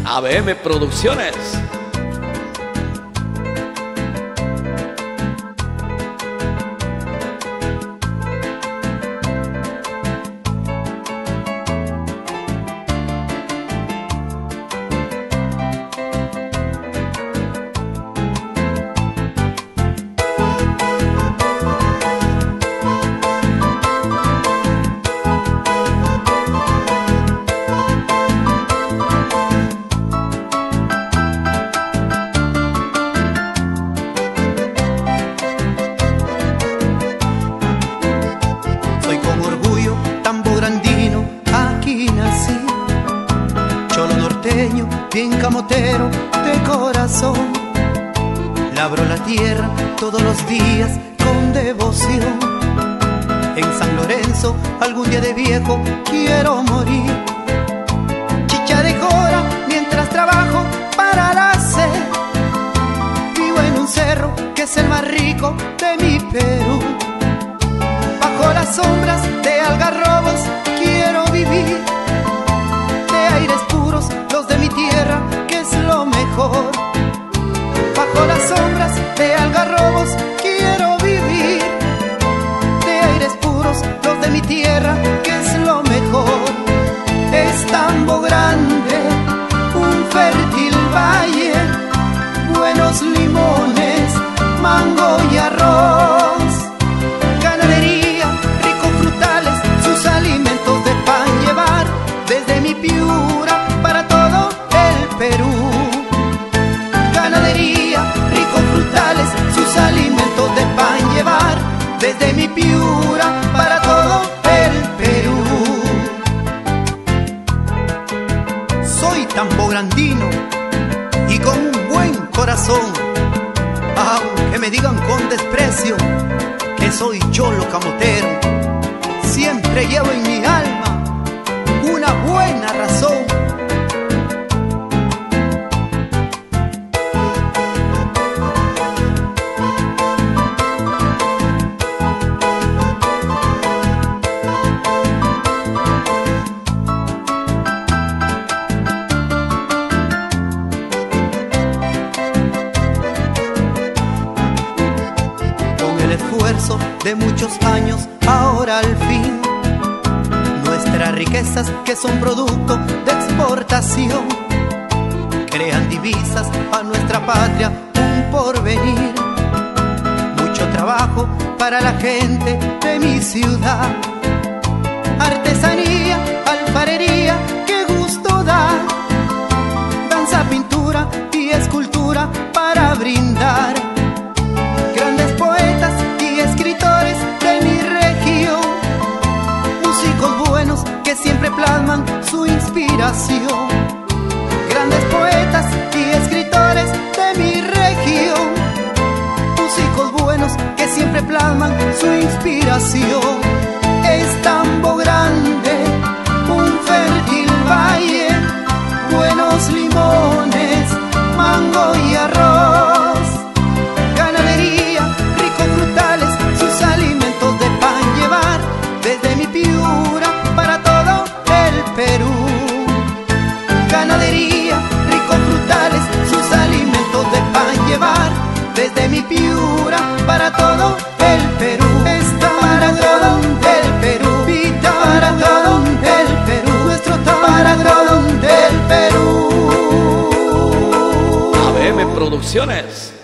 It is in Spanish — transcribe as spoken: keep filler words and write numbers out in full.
A B M Producciones. Bien camotero de corazón, labro la tierra todos los días con devoción. En San Lorenzo algún día de viejo quiero morir. Chicha de jora mientras trabajo para la sed. Vivo en un cerro que es el más rico de mi Perú. Bajo las sombras de algarrobos quiero vivir. De aires puros los de mi tierra, que es lo mejor. Bajo las sombras de algarrobos quiero vivir. De aires puros los de mi tierra, que es lo mejor. Es Tambo Grande, un fértil valle, buenos limones, mango y arroz. Ganadería, ricos frutales, sus alimentos de pan llevar desde mi Piura para todo el Perú. Ganadería, ricos frutales, sus alimentos de pan llevar desde mi Piura para todo el Perú. Soy tambograndino y con un buen corazón, aunque me digan con desprecio que soy cholo camotero, siempre llevo en mi alma una buena razón. Con el esfuerzo de muchos años, ahora al fin nuestras riquezas, que son producto de exportación, crean divisas a nuestra patria, un porvenir. Mucho trabajo para la gente de mi ciudad. Artesanía, alfarería, qué gusto da. Danza, pintura y escultura para brindar. Grandes poetas y escritores de mi región, músicos buenos que siempre plasman su inspiración. Grandes poetas y escritores de mi región, músicos buenos que siempre plasman su inspiración. Es Tambo Grande, un fértil valle, buenos limones, mango y arroz. Ganadería, ricos frutales, sus alimentos de pan llevar desde mi Piura para todo el Perú. Ganadería, ricos frutales, sus alimentos de pan llevar desde mi Piura para todo el Perú. Está para todo el Perú, Vita para todo el Perú, nuestro para todo el Perú. A B M Producciones.